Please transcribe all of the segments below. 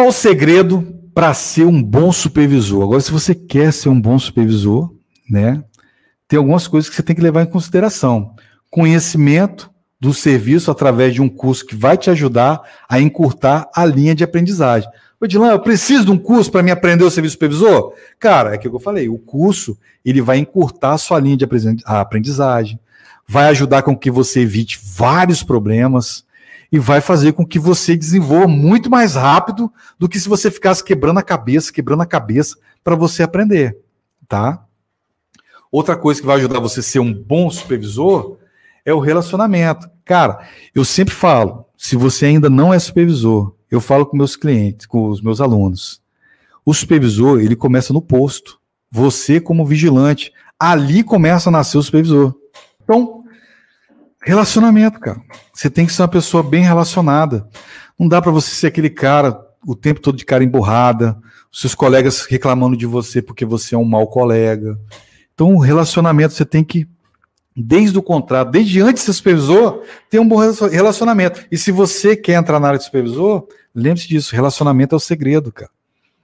Qual o segredo para ser um bom supervisor? Agora, se você quer ser um bom supervisor, né, tem algumas coisas que você tem que levar em consideração. Conhecimento do serviço através de um curso que vai te ajudar a encurtar a linha de aprendizagem. Odilon, eu preciso de um curso para me aprender o serviço supervisor? Cara, é aquilo que eu falei, o curso ele vai encurtar a sua linha de aprendizagem, vai ajudar com que você evite vários problemas e vai fazer com que você desenvolva muito mais rápido do que se você ficasse quebrando a cabeça para você aprender, tá? Outra coisa que vai ajudar você a ser um bom supervisor é o relacionamento. Cara, eu sempre falo, se você ainda não é supervisor, eu falo com meus clientes, com os meus alunos, o supervisor, ele começa no posto. Você como vigilante, ali começa a nascer o supervisor. Então, relacionamento, cara. Você tem que ser uma pessoa bem relacionada. Não dá para você ser aquele cara o tempo todo de cara emburrada, os seus colegas reclamando de você porque você é um mau colega. Então, o relacionamento você tem que, desde o contrato, desde antes de ser supervisor, ter um bom relacionamento. E se você quer entrar na área de supervisor, lembre-se disso, relacionamento é o segredo, cara.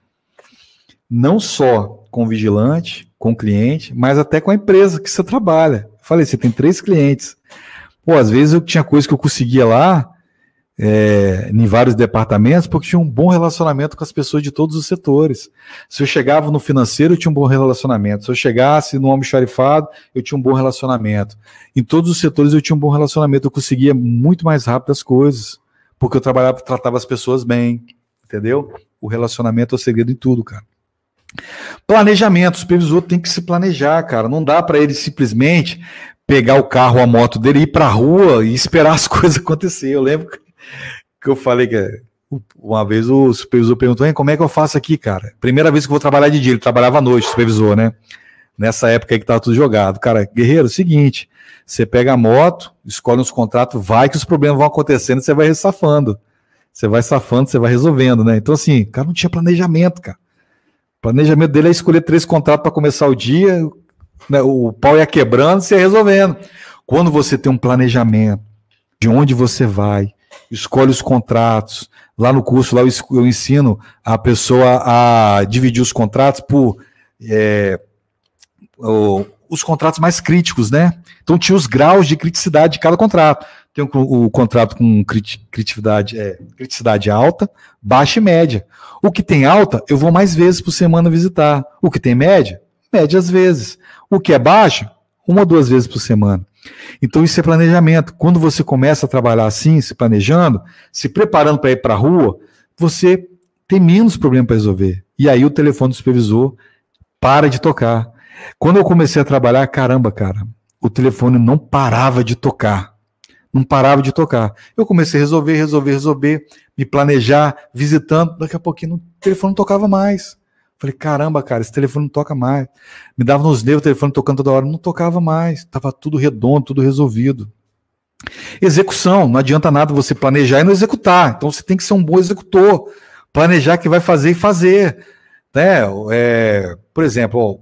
Não só com o vigilante, com o cliente, mas até com a empresa que você trabalha. Eu falei, você tem 3 clientes. Pô, às vezes eu tinha coisa que eu conseguia lá, em vários departamentos, porque tinha um bom relacionamento com as pessoas de todos os setores. Se eu chegava no financeiro, eu tinha um bom relacionamento. Se eu chegasse no almoxarifado, eu tinha um bom relacionamento. Em todos os setores eu tinha um bom relacionamento. Eu conseguia muito mais rápido as coisas, porque eu tratava as pessoas bem, entendeu? O relacionamento é o segredo em tudo, cara. Planejamento. O supervisor tem que se planejar, cara. Não dá para ele simplesmente pegar o carro, a moto dele, ir para a rua e esperar as coisas acontecer. Eu lembro que eu falei que uma vez o supervisor perguntou, como é que eu faço aqui, cara? Primeira vez que eu vou trabalhar de dia, ele trabalhava à noite, o supervisor, né? Nessa época aí que tava tudo jogado. Cara, guerreiro, é o seguinte, você pega a moto, escolhe uns contratos, vai que os problemas vão acontecendo, você vai safando. Você vai safando, você vai resolvendo, né? Então assim, o cara não tinha planejamento, cara. O planejamento dele é escolher 3 contratos para começar o dia, né? O pau ia quebrando, você ia resolvendo. Quando você tem um planejamento de onde você vai, escolhe os contratos. Lá no curso, lá eu ensino a pessoa a dividir os contratos por os contratos mais críticos, né? Então tinha os graus de criticidade de cada contrato. Tem o contrato com criticidade alta, baixa e média. O que tem alta, eu vou mais vezes por semana visitar. O que tem média, às vezes. O que é baixo, 1 ou 2 vezes por semana. Então isso é planejamento. Quando você começa a trabalhar assim, se planejando, se preparando para ir para a rua, você tem menos problema para resolver. E aí o telefone do supervisor para de tocar. Quando eu comecei a trabalhar, caramba, cara, o telefone não parava de tocar. Não parava de tocar. Eu comecei a resolver, me planejar, visitando, daqui a pouquinho o telefone não tocava mais. Falei, caramba, cara, esse telefone não toca mais. Me dava nos nervos o telefone tocando toda hora, não tocava mais. Estava tudo redondo, tudo resolvido. Execução, não adianta nada você planejar e não executar. Então você tem que ser um bom executor. Planejar que vai fazer e fazer. Né? Por exemplo,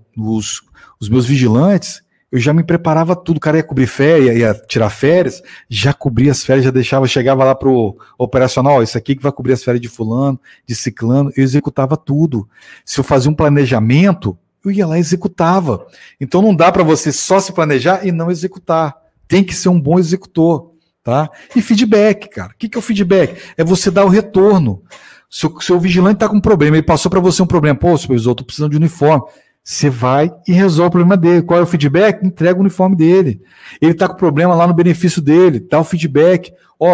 os meus vigilantes, eu já me preparava tudo. O cara ia cobrir férias, ia tirar férias, já cobria as férias, já deixava, chegava lá pro operacional, isso aqui que vai cobrir as férias de fulano, de ciclano, eu executava tudo. Se eu fazia um planejamento, eu ia lá e executava. Então não dá para você só se planejar e não executar. Tem que ser um bom executor, tá? E feedback, cara. O que é o feedback? É você dar o retorno. Se o vigilante está com um problema, ele passou para você um problema, pô, supervisor, estou precisando de uniforme. Você vai e resolve o problema dele. Qual é o feedback? Entrega o uniforme dele. Ele está com problema lá no benefício dele, dá o feedback.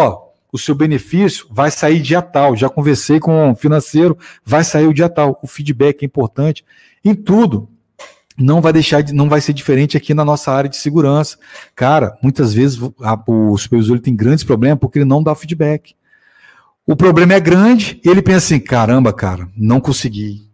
O seu benefício vai sair dia tal. Já conversei com o financeiro, vai sair o dia tal. O feedback é importante em tudo. Não vai ser diferente aqui na nossa área de segurança. Cara, muitas vezes o supervisor ele tem grandes problemas porque ele não dá feedback. O problema é grande e ele pensa assim, caramba, cara, não consegui.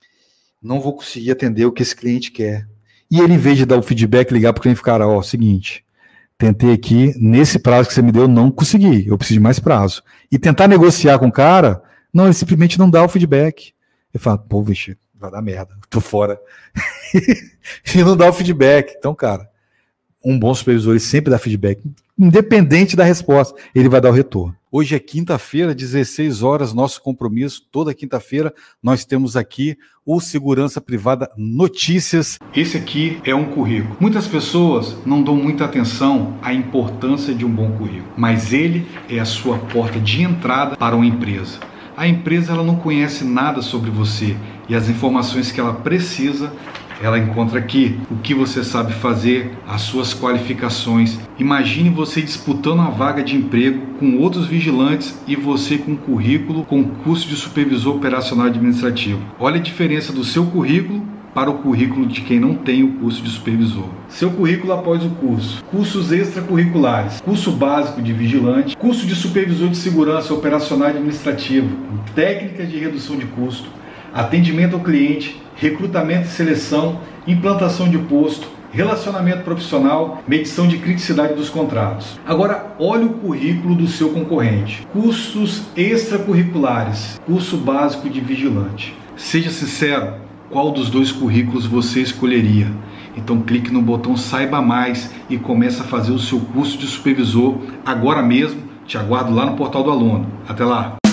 Não vou conseguir atender o que esse cliente quer. E ele, em vez de dar o feedback, ligar para o cliente, cara, seguinte, tentei aqui, nesse prazo que você me deu, não consegui, eu preciso de mais prazo. E tentar negociar com o cara, não, ele simplesmente não dá o feedback. Ele fala, pô, vixe, vai dar merda, tô fora. E não dá o feedback. Então, cara, um bom supervisor, ele sempre dá feedback. independente da resposta, ele vai dar o retorno. Hoje é quinta-feira, 16 horas, nosso compromisso. Toda quinta-feira nós temos aqui o Segurança Privada Notícias. Esse aqui é um currículo. Muitas pessoas não dão muita atenção à importância de um bom currículo, mas ele é a sua porta de entrada para uma empresa. A empresa ela não conhece nada sobre você e as informações que ela precisa ela encontra aqui. O que você sabe fazer, as suas qualificações. Imagine você disputando uma vaga de emprego com outros vigilantes e você com currículo com curso de supervisor operacional administrativo. Olha a diferença do seu currículo para o currículo de quem não tem o curso de supervisor. Seu currículo após o curso. Cursos extracurriculares. Curso básico de vigilante. Curso de supervisor de segurança operacional administrativo. Técnicas de redução de custo. Atendimento ao cliente. Recrutamento e seleção, implantação de posto, relacionamento profissional, medição de criticidade dos contratos. Agora, olhe o currículo do seu concorrente. Cursos extracurriculares, curso básico de vigilante. Seja sincero, qual dos dois currículos você escolheria? Então clique no botão Saiba Mais e comece a fazer o seu curso de supervisor agora mesmo. Te aguardo lá no portal do aluno. Até lá!